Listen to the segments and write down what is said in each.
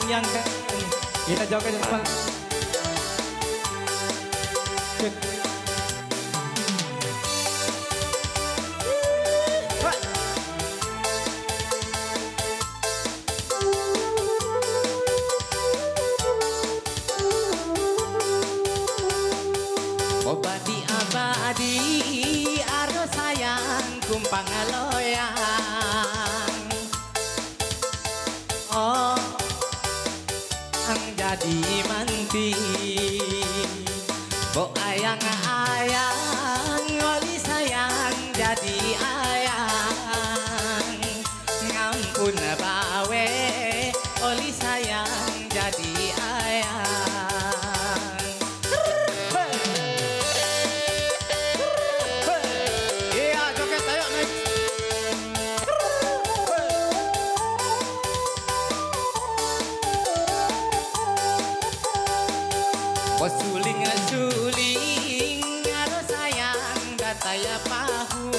yang kita joget cepat. Obadi abadi aro sayang kumpang loyang. Oh ang jadi manti bo ayang-ayang oli sayang jadi ayang. Ngampun bawe oli sayang jadi ayang. Oh suling-suling aro sayang dataya pahu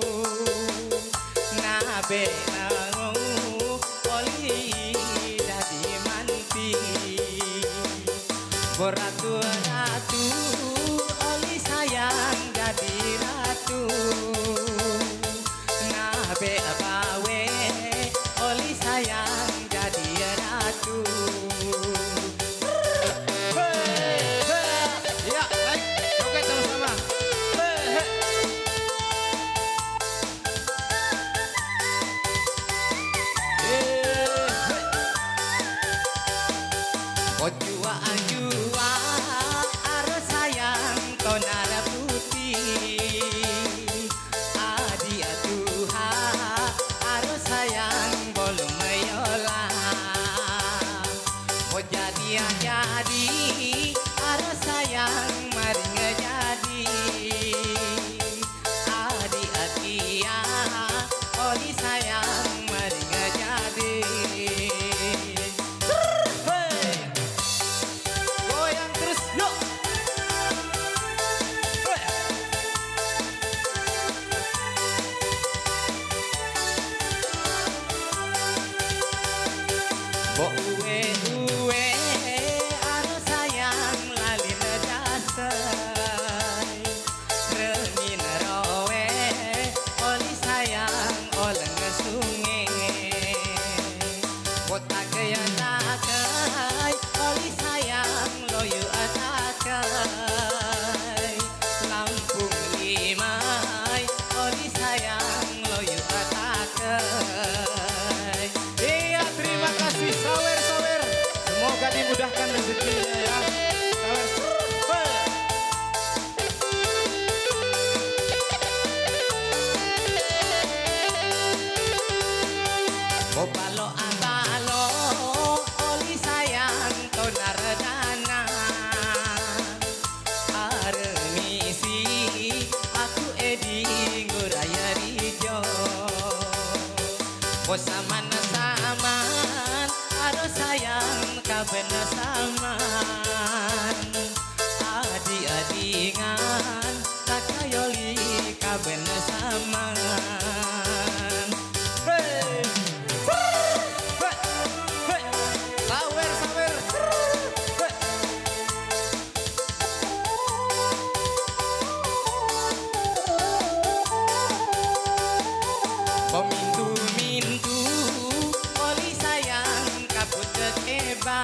nabe nangu oli jadi manti beratu-ratu oli sayang jadi ratu nabe bawe oli sayang jadi ratu. Jua aro sayang tonar putih adi atuha aro sayang bolong mayola. Oh jadi aro sayang maring jadi adi atia oli sayang maring jadi. Bo uwe aro sayang lalin dasai rengin rowe oli sayang oleng sungai kota gaya takai oli sayang loyu atakai Lampung Limai oli sayang loyu atakai. Iya terima kasih sawer-sawer, semoga dimudahkan rezekinya ya. Sawer. Oh balo abalo oli sayang tonar dana aremisi aku edi nguraya rijo. Oh saman aro sayang kaben saman adi-adingan takayoli kaben saman. Sawer pemintu-mintu oli sayang kaput keba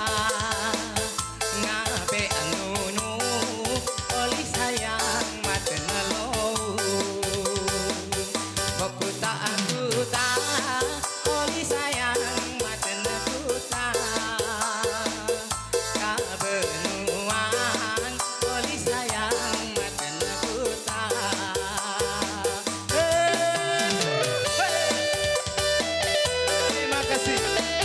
ngabe anunu oli sayang maten low bokuta oli sayang maten kuta kabenuan oli sayang maten kuta. Terima kasih.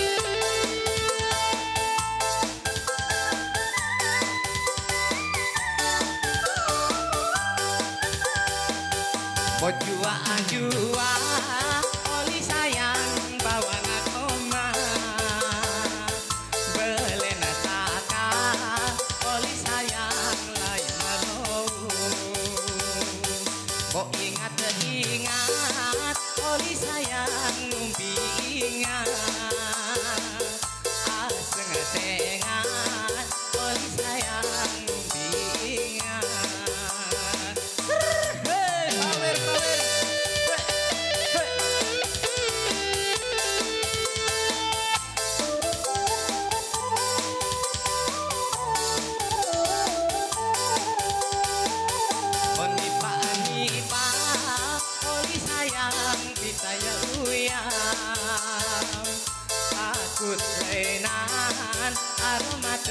Jua oli sayang bawa ngakoma belena taka oli sayang lain malau. Oh ingat oli sayang ngumpi ingat aseng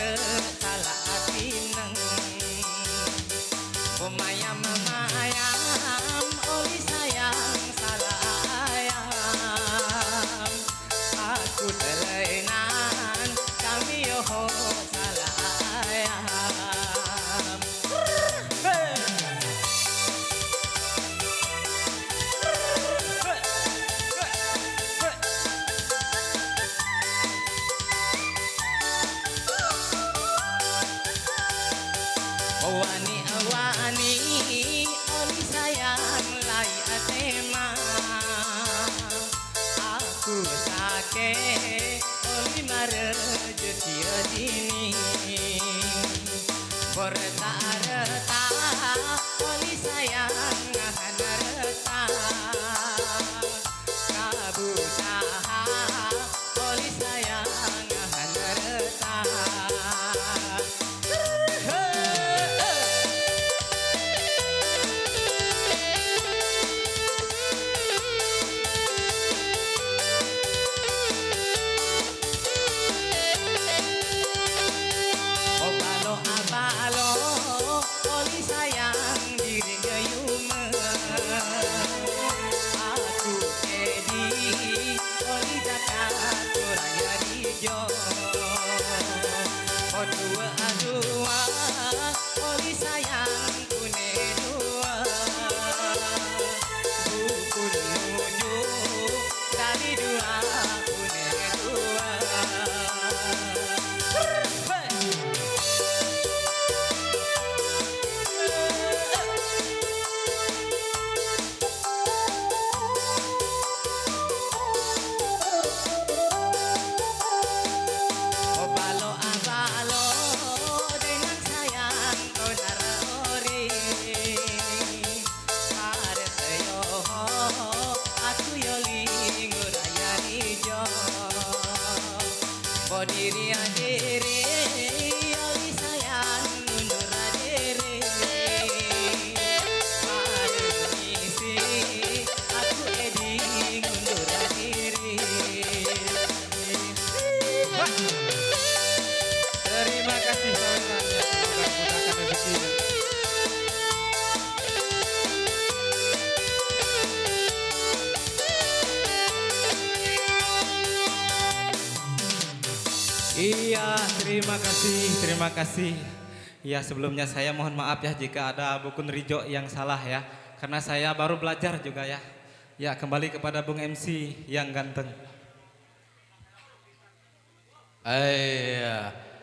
salah pineng Memayam oli sayang salah ayam Aku telainan kami yoho salah ayam Wani oli sayang lai atema Aku sake oli mare jetia dini Berta-reta oli sayang ngahana reta Kabusaha oli sayang ngahana reta oli sayang diri gayuma Aku edi oli dakat kuraya dijo Dua oli sayang kune dua Bukun nuju dari dua kune dua Diri adere oli sayang mundur adere Pada misi aku edi mundur adere Terima kasih kawan-kawan ya. Semoga mudahkan rezekinya. Iya, terima kasih. Ya, sebelumnya saya mohon maaf ya jika ada Bukun Rijo yang salah ya. Karena saya baru belajar juga ya. Ya, kembali kepada Bung MC yang ganteng. Iya.